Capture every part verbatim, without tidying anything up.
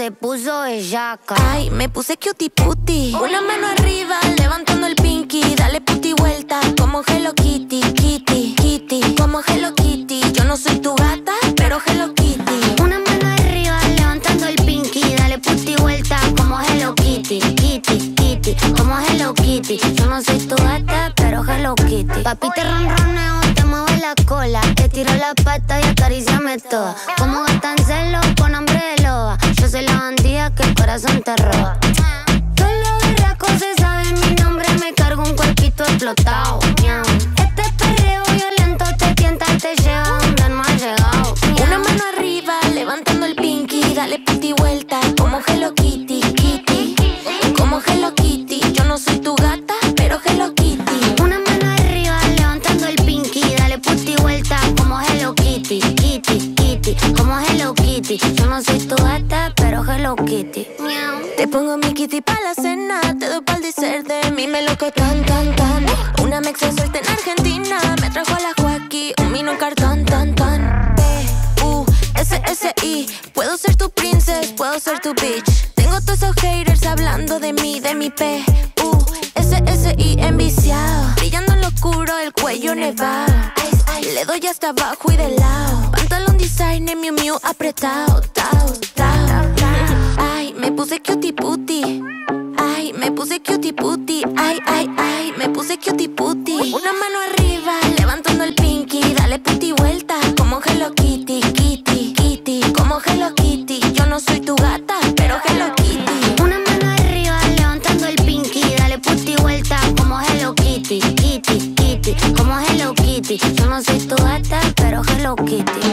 se puso bellaca. Ay, me puse cutie puti. Una mano arriba, levantando el pinky. Dale puti vuelta, como Hello Kitty, Kitty, Kitty. Como Hello Kitty, yo no soy tu gata, pero Hello Kitty. Una mano arriba, levantando el pinky. Dale puti vuelta, como Hello Kitty, Kitty, Kitty. Como Hello Kitty, yo no soy tu gata, pero Hello Kitty. Papi, te ronroneo, te muevo la cola. Te tiro la pata y acaríciame toda. Como gata en celo, con hambre de loba. Yo soy la bandida que el corazón te roba. Todos los berracos se saben mi nombre. Me cargo un cuerpito explotado. Miau. Este perreo violento te tienta, te lleva donde no has llegado. Miau. Una mano arriba, levantando el pinky. Dale puti vuelta, como Hello Kitty, Kitty. Como Hello Kitty, yo no soy tu gata, pero Hello Kitty. Una mano arriba, levantando el pinky. Dale puti vuelta, como Hello Kitty, Kitty, Kitty. Como Hello Kitty, yo no soy tu gata, pero Hello Kitty. Miau. Te pongo mi kitty pa' la cena. Te doy pa'l dessert de mí, me loco tan, tan, tan. Una mexa suelta en Argentina. Me trajo a la Joaquín, un vino en cartón, tan, tan. P, U, S, S, I. Puedo ser tu princess, puedo ser tu bitch. Tengo todos esos haters hablando de mí, de mi P, U, S, S, I. Enviciado, brillando en lo oscuro, el cuello nevado. Le doy hasta abajo y de lado. Pantalón designer, Miu Miu apretado, tao, tao. Ay, me puse cutie puti. Ay, me puse cutie puti. Ay, ay, ay, me puse cutie puti. Una mano arriba, levantando el pinky. Dale puti vuelta, como Hello Kitty, Kitty, Kitty. Como Hello Kitty, yo no soy tu gata, pero Hello Kitty. Una mano arriba, levantando el pinky. Dale puti vuelta, como Hello Kitty, Kitty, Kitty. Como Hello Kitty, yo no soy tu gata, pero Hello Kitty.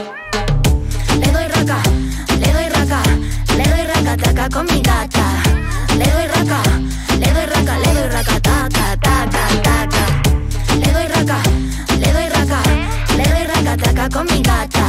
Le doy raca, le doy raca, le doy raca, taca con mi gata. Le doy raca, le doy raca, le doy raca, taca, taca, taca. Le doy raca, le doy raca, le doy raca, taca con mi gata.